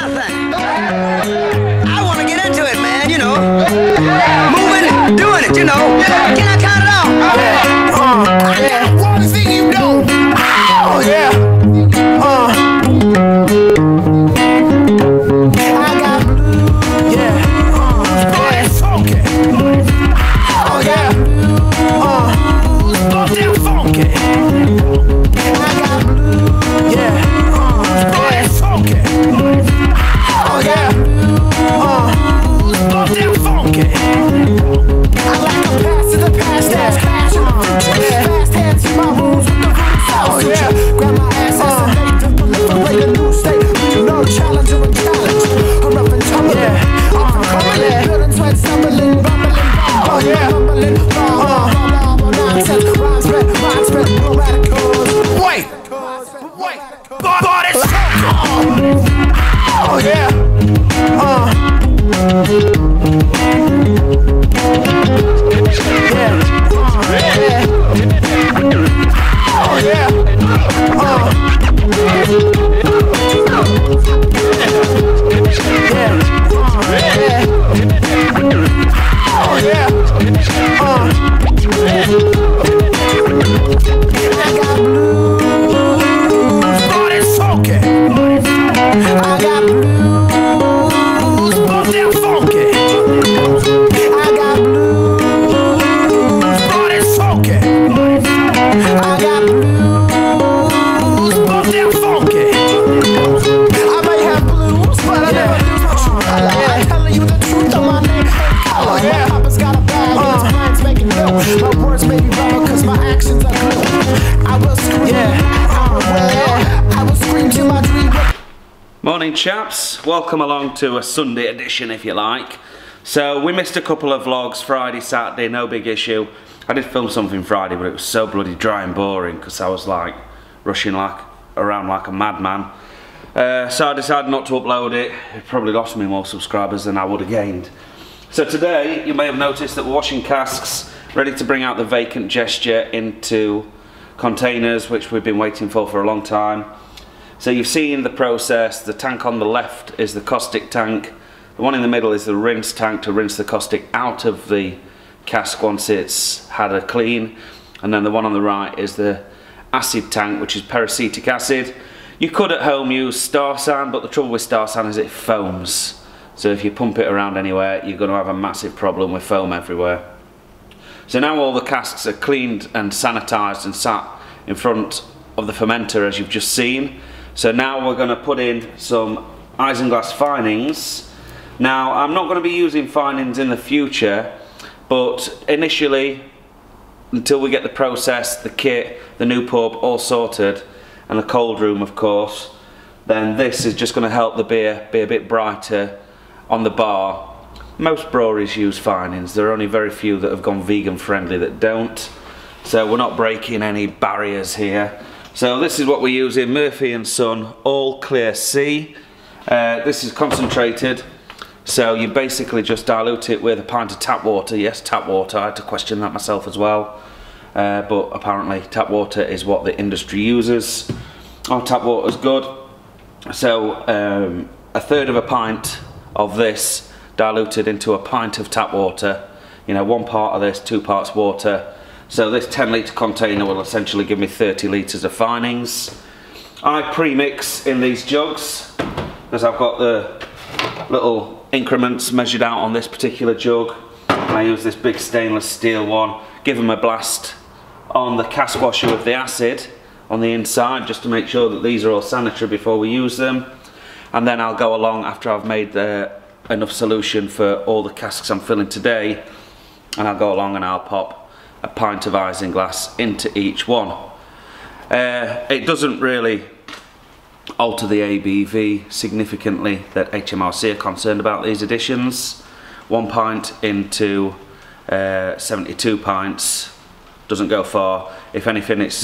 kind of thing. I want to get into it, man, you know. Moving, doing it, you know. Can I count it out? I got one thing you know. Oh, yeah. I got blue. Yeah. Boy, it's funky. Oh, yeah. Boy, they're funky. I got blue. Yeah. Boy, it's funky. Oh, yeah. Boy, they're funky. I like a pass to the past, that's cash in the future. Fast hands in my moves with the roots out. Oh, yeah. Grab my ass as a late to proliferate a new state. No challenge or a challenge. I'm up and tumbling. Up and coming. Building sweat, stumbling, bumbling. Oh, yeah. Bumbling. Nonsense. Rhymes spread, no radicals. Wait. But it's oh, yeah. Oh, yeah. I got blues, but it's funky. I got blues, but they're funky. I got blues, but it's funky. I got blues, but they're funky. I may have blues, but I never lose my true color. I'm telling you the truth of my name and color. My papa's got a bag and his mind's making new. My words may be rubber cause my actions are glue. I will scream, I will scream till my dream. Morning chaps, welcome along to a Sunday edition if you like. So we missed a couple of vlogs, Friday, Saturday, no big issue. I did film something Friday but it was so bloody dry and boring because I was like rushing around like a madman. So I decided not to upload it. It probably lost me more subscribers than I would have gained. So today you may have noticed that we're washing casks, ready to bring out the vacant Gesture into containers which we've been waiting for a long time. So you've seen the process. The tank on the left is the caustic tank. The one in the middle is the rinse tank to rinse the caustic out of the cask once it's had a clean. And then the one on the right is the acid tank, which is peracetic acid. You could at home use Star San, but the trouble with Star San is it foams. So if you pump it around anywhere, you're going to have a massive problem with foam everywhere. So now all the casks are cleaned and sanitized and sat in front of the fermenter as you've just seen. So now we're going to put in some isinglass finings. Now I'm not going to be using finings in the future, but initially, until we get the process, the kit, the new pub all sorted, and the cold room of course, then this is just going to help the beer be a bit brighter on the bar. Most breweries use finings. There are only very few that have gone vegan friendly that don't. So we're not breaking any barriers here. So this is what we're using, Murphy & Son All Clear C. This is concentrated. So you basically just dilute it with a pint of tap water. Yes, tap water. I had to question that myself as well. But apparently tap water is what the industry uses. Oh, tap water is good. So a third of a pint of this diluted into a pint of tap water. You know, 1 part of this, 2 parts water. So this 10-litre container will essentially give me 30 litres of finings. I pre-mix in these jugs because I've got the little increments measured out on this particular jug. And I use this big stainless steel one. Give them a blast on the cask washer with the acid on the inside just to make sure that these are all sanitary before we use them. And then I'll go along after I've made enough solution for all the casks I'm filling today, and I'll go along and I'll pop a pint of isinglass into each one. It doesn't really alter the ABV significantly that HMRC are concerned about these additions. 1 pint into 72 pints doesn't go far. If anything, it's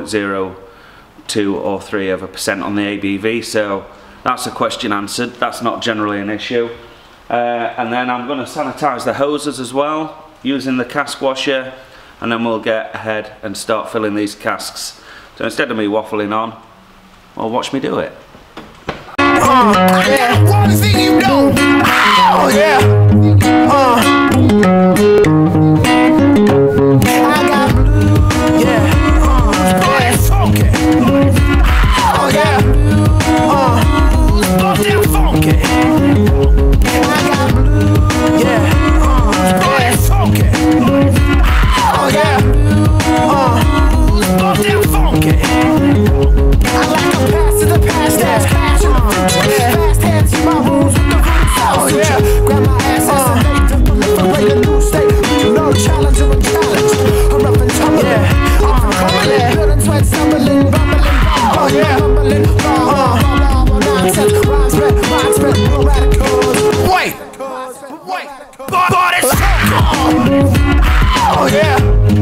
0.02 or 3% on the ABV, so that's a question answered. That's not generally an issue. And then I'm going to sanitize the hoses as well using the cask washer, and then we'll get ahead and start filling these casks. So instead of me waffling on, well, watch me do it. got one thing you don't. Oh yeah. I got blues. Yeah. Boy, it's funky. Oh yeah. But they're funky. I got blues. Yeah. Boy, it's funky. Oh yeah. But they're funky. I like a pass to the past, that's clash in the future. Fast hands to my rules with the roots out. Oh yeah. Grab my ass and make them proliferate a new state. No challenge or a challenge. I'm up and tumbling. Yeah. I'm coming. Building sweat, stumbling, bumbling. Oh yeah. Bumbling. Nonsense. Rhymes spread, real radicals. Wait. But it's oh yeah.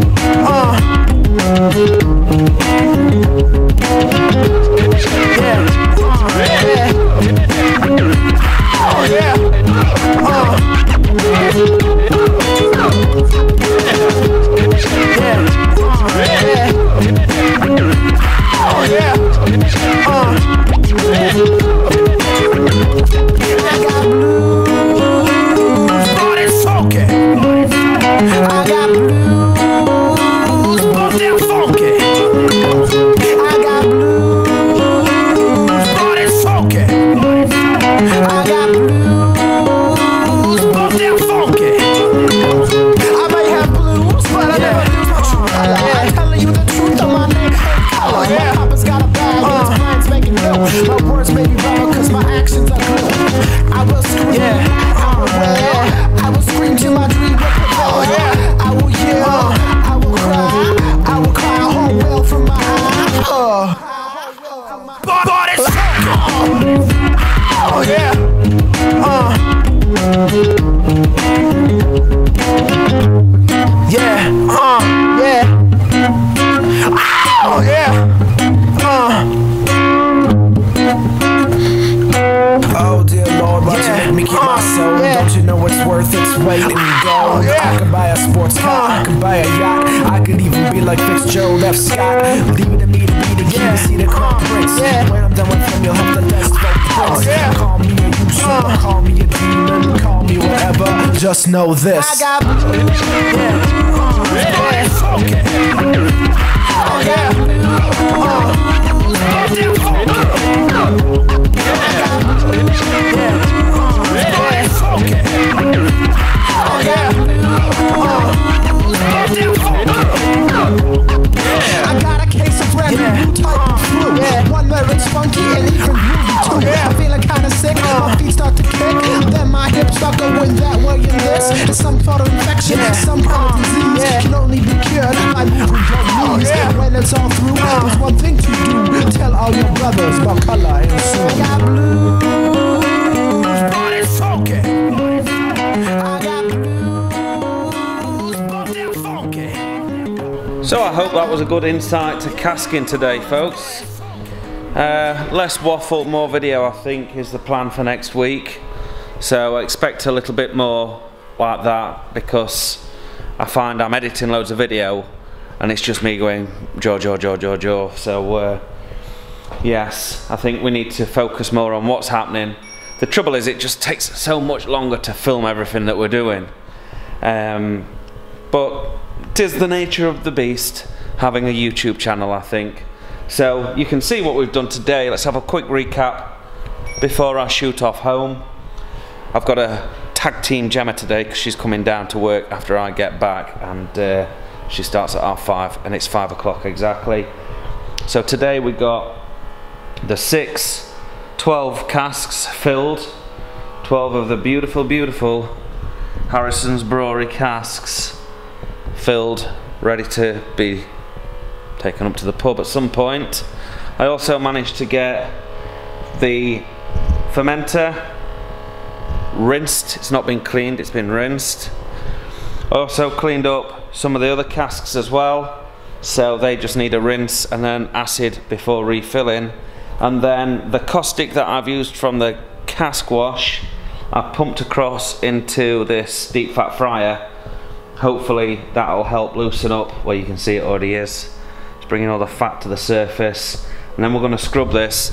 F. Scott, leave it to me to be the key to see the crown prince. When I'm done with him, you'll have the best prince. Call me a usurper, call me a demon, call me whatever. Just know this. I got I got a case of red new type of flu. One where it's funky and even groovy too. I'm feeling kinda sick, my feet start to kick. Then my hips start going that way and this. It's some sort of infection, some kind of disease. Can only be cured by moving your knees. When it's all through, there's one thing to do. Tell all your brothers about color and soul. I got blues, but it's funky. I got blues, but they're funky. So I hope that was a good insight to casking today, folks. Less waffle, more video I think is the plan for next week. So expect a little bit more like that, because I find I'm editing loads of video and it's just me going jaw. So yes, I think we need to focus more on what's happening. The trouble is it just takes so much longer to film everything that we're doing. But it is the nature of the beast having a YouTube channel, I think. So you can see what we've done today. Let's have a quick recap before I shoot off home. I've got a tag team Gemma today because she's coming down to work after I get back, and she starts at 5:30 and it's 5 o'clock exactly. So today we got the 12 casks filled, 12 of the beautiful Harrison's Brewery casks filled, ready to be taken up to the pub at some point. I also managed to get the fermenter rinsed. It's not been cleaned, it's been rinsed. Also cleaned up some of the other casks as well, so they just need a rinse and then acid before refilling. And then the caustic that I've used from the cask wash, I've pumped across into this deep fat fryer. Hopefully that'll help loosen up. Well, you can see it already is. It's bringing all the fat to the surface, and then we're going to scrub this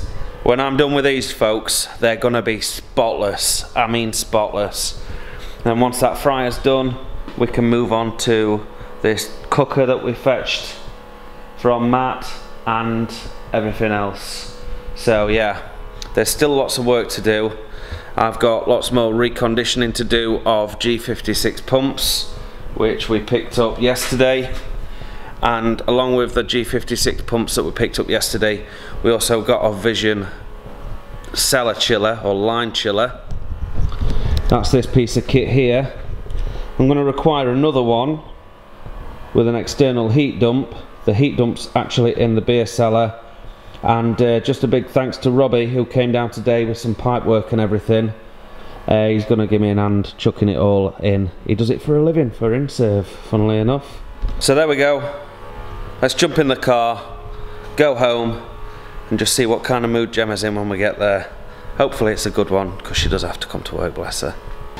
When I'm done with these folks, they're gonna be spotless. I mean spotless. And once that fryer's done, we can move on to this cooker that we fetched from Matt and everything else. So yeah, there's still lots of work to do. I've got lots more reconditioning to do of G56 pumps, which we picked up yesterday. And along with the G56 pumps that we picked up yesterday, we also got our Vision cellar chiller or line chiller. That's this piece of kit here. I'm going to require another one with an external heat dump. The heat dump's actually in the beer cellar. And just a big thanks to Robbie, who came down today with some pipe work and everything. He's going to give me a hand chucking it all in. He does it for a living, for InServe, funnily enough. So there we go. Let's jump in the car, go home, and just see what kind of mood Gemma's in when we get there. Hopefully it's a good one, because she does have to come to work, bless her.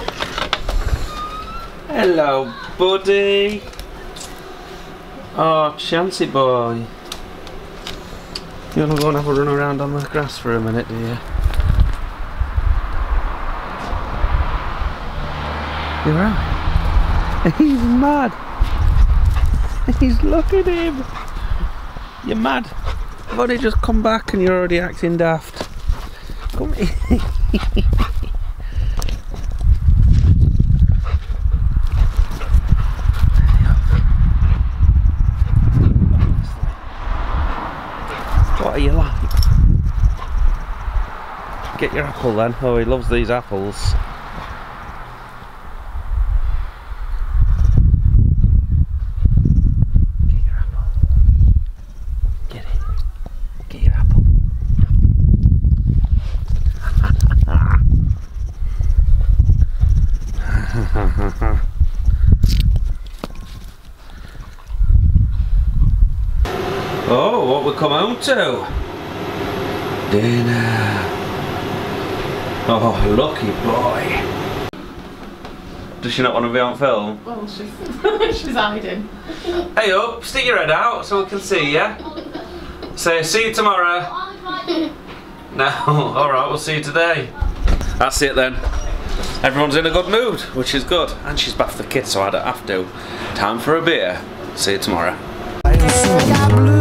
Hello, buddy. Oh, Chancy boy. You want to go and have a run around on the grass for a minute, do you? You're right. He's mad. He's look at him. You're mad. I've only just come back and you're already acting daft. Come here. What are you like? Get your apple then. Oh, he loves these apples. Get your apple. Get it. Get your apple. Oh, what we come home to? Dinner. Oh, lucky boy. Does she not want to be on film? Well, she's hiding. Hey up, stick your head out so we can see you. Say, see you tomorrow. No, alright, we'll see you today. That's it then. Everyone's in a good mood, which is good. And she's bathed the kids, so I don't have to. Time for a beer. See you tomorrow. I got blue